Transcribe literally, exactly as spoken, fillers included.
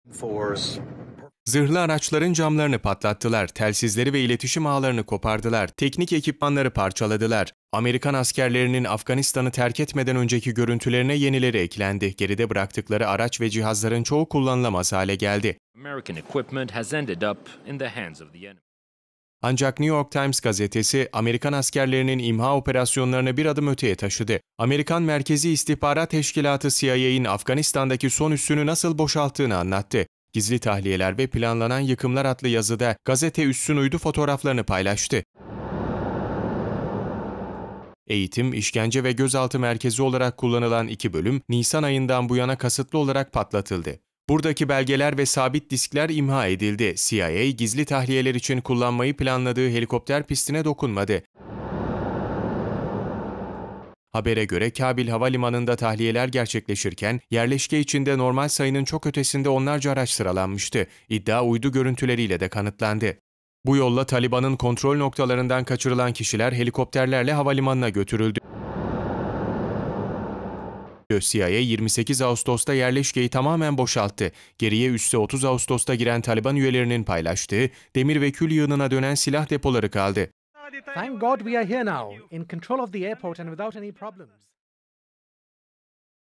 Force. Zırhlı araçların camlarını patlattılar, telsizleri ve iletişim ağlarını kopardılar, teknik ekipmanları parçaladılar. Amerikan askerlerinin Afganistan'ı terk etmeden önceki görüntülerine yenileri eklendi. Geride bıraktıkları araç ve cihazların çoğu kullanılamaz hale geldi. American equipment has ended up in the hands of the enemy. Ancak New York Times gazetesi, Amerikan askerlerinin imha operasyonlarını bir adım öteye taşıdı. Amerikan Merkezi İstihbarat Teşkilatı C I A'nin Afganistan'daki son üssünü nasıl boşalttığını anlattı. Gizli tahliyeler ve planlanan yıkımlar adlı yazıda gazete üssün uydu fotoğraflarını paylaştı. Eğitim, işkence ve gözaltı merkezi olarak kullanılan iki bölüm, Nisan ayından bu yana kasıtlı olarak patlatıldı. Buradaki belgeler ve sabit diskler imha edildi. C I A, gizli tahliyeler için kullanmayı planladığı helikopter pistine dokunmadı. Habere göre Kabil Havalimanı'nda tahliyeler gerçekleşirken, yerleşke içinde normal sayının çok ötesinde onlarca araç sıralanmıştı. İddia uydu görüntüleriyle de kanıtlandı. Bu yolla Taliban'ın kontrol noktalarından kaçırılan kişiler helikopterlerle havalimanına götürüldü. C I A yirmi sekiz Ağustos'ta yerleşkeyi tamamen boşalttı. Geriye üsse otuz Ağustos'ta giren Taliban üyelerinin paylaştığı demir ve kül yığınına dönen silah depoları kaldı. Thank God we are here now, in control of the airport and without any problems.